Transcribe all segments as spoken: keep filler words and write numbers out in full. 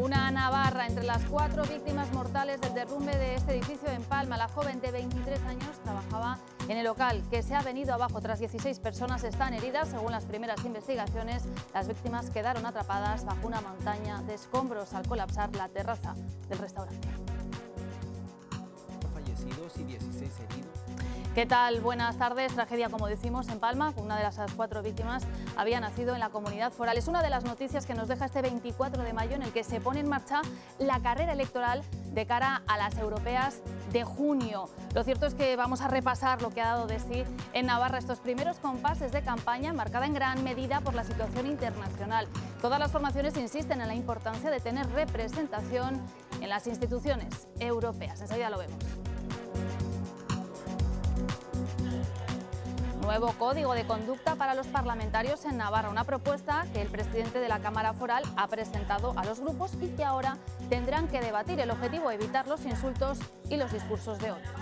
Una navarra entre las cuatro víctimas mortales del derrumbe de este edificio en Palma. La joven de veintitrés años trabajaba en el local, que se ha venido abajo tras dieciséis personas están heridas. Según las primeras investigaciones, las víctimas quedaron atrapadas bajo una montaña de escombros al colapsar la terraza del restaurante. Fallecidos y dieciséis heridos. ¿Qué tal? Buenas tardes. Tragedia, como decimos, en Palma. Una de las cuatro víctimas había nacido en la comunidad foral. Es una de las noticias que nos deja este veinticuatro de mayo, en el que se pone en marcha la carrera electoral de cara a las europeas de junio. Lo cierto es que vamos a repasar lo que ha dado de sí en Navarra estos primeros compases de campaña, marcada en gran medida por la situación internacional. Todas las formaciones insisten en la importancia de tener representación en las instituciones europeas. Enseguida lo vemos. Nuevo código de conducta para los parlamentarios en Navarra, una propuesta que el presidente de la Cámara Foral ha presentado a los grupos y que ahora tendrán que debatir. El objetivo, evitar los insultos y los discursos de odio.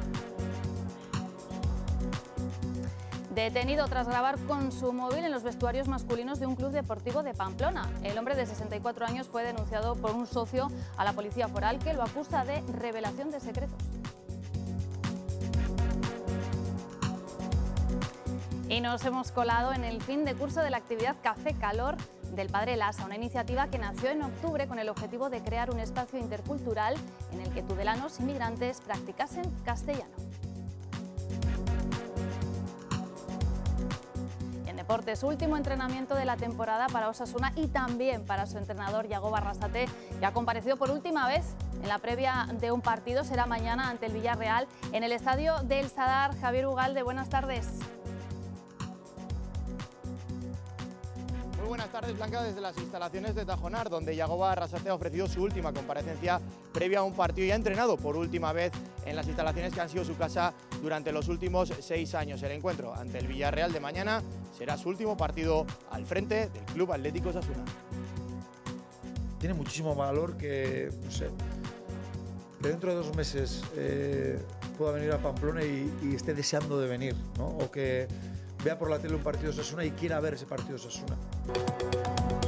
Detenido tras grabar con su móvil en los vestuarios masculinos de un club deportivo de Pamplona. El hombre de sesenta y cuatro años fue denunciado por un socio a la policía foral, que lo acusa de revelación de secretos. Y nos hemos colado en el fin de curso de la actividad Café Calor del Padre Lasa, una iniciativa que nació en octubre con el objetivo de crear un espacio intercultural en el que tudelanos y migrantes practicasen castellano. Y en deportes, último entrenamiento de la temporada para Osasuna y también para su entrenador Yagoba Arrasate, que ha comparecido por última vez en la previa de un partido. Será mañana ante el Villarreal en el estadio del Sadar. Javier Ugalde, buenas tardes. Buenas tardes, Blanca, desde las instalaciones de Tajonar, donde Yagoba Arrasate ha ofrecido su última comparecencia previa a un partido y ha entrenado por última vez en las instalaciones que han sido su casa durante los últimos seis años. El encuentro ante el Villarreal de mañana será su último partido al frente del Club Atlético Osasuna. Tiene muchísimo valor que, no sé, que dentro de dos meses eh, pueda venir a Pamplona y, y esté deseando de venir, ¿no? O que vea por la tele un partido de Osasuna y quiera ver ese partido de Osasuna.